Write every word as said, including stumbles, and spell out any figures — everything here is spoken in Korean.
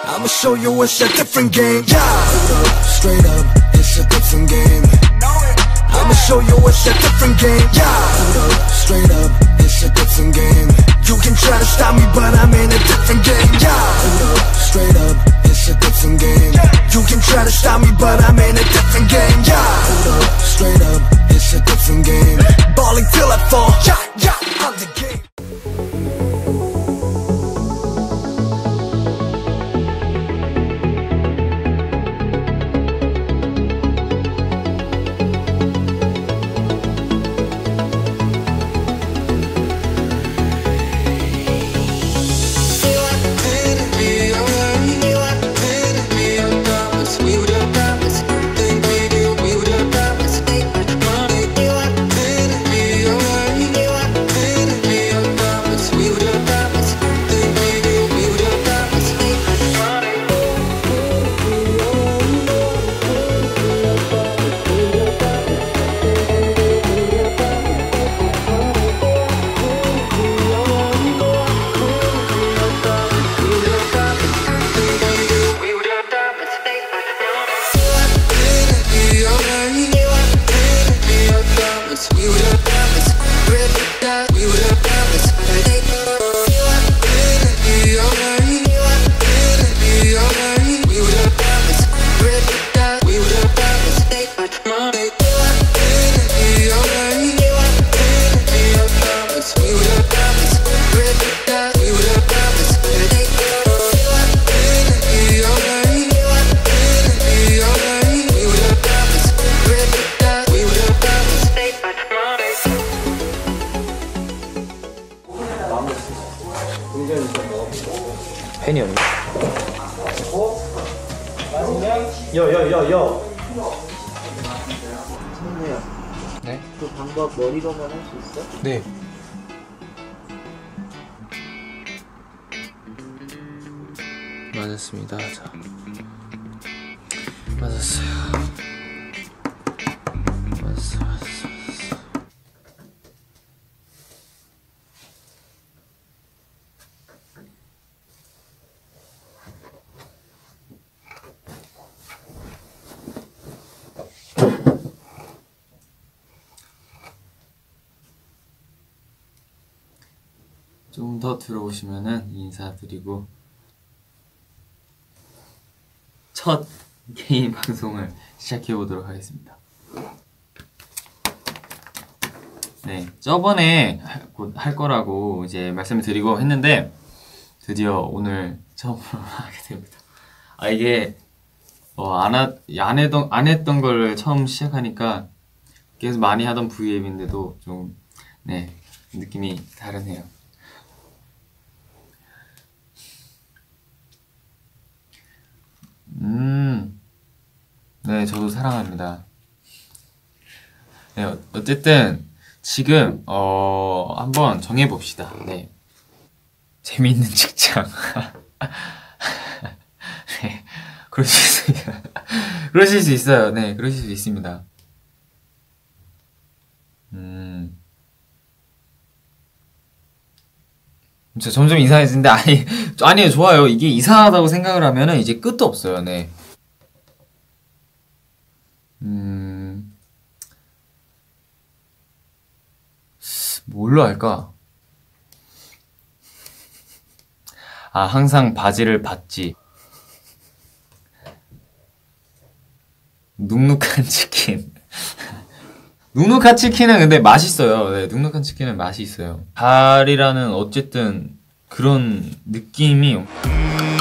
I'ma show you it's a different game. Yeah, straight up, it's a different game. I'ma show you it's a different game. Yeah, straight up, it's a different game. You can try to stop me, but I'm in a different game. Yeah, straight up, it's a different game. You can try to stop me, but I'm in a different game. Yeah, straight up, it's a different game. Balling till I fall. Yeah, yeah, I'm the game. 팬이 없네. 여여여여. 선우야. 네? 그 방법 머리로만 할 수 있어? 네. 맞았습니다. 자, 맞았어요. 맞았어, 맞았어, 맞았어. 좀 더 들어오시면은 인사드리고 첫 개인 방송을 시작해 보도록 하겠습니다. 네, 저번에 곧 할 거라고 이제 말씀을 드리고 했는데 드디어 오늘 처음으로 하게 됩니다. 아 이게 어, 안, 하, 안, 했던, 안 했던 걸 처음 시작하니까 계속 많이 하던 브이앱인데도 좀 네, 느낌이 다르네요. 음, 네, 저도 사랑합니다. 네, 어쨌든 지금 어 한번 정해봅시다. 네, 재미있는 직장. 네, 그러실 수 있어요. 그러실 수 있어요. 네, 그러실 수 있습니다. 음, 진짜 점점 이상해지는데 아니 아니에요. 좋아요. 이게 이상하다고 생각을 하면은 이제 끝도 없어요. 네. 음, 뭘로 할까? 아, 항상 바지를 받지. 눅눅한 치킨. 눅눅한 치킨은 근데 맛있어요. 네, 눅눅한 치킨은 맛이 있어요. 달이라는 어쨌든 그런 느낌이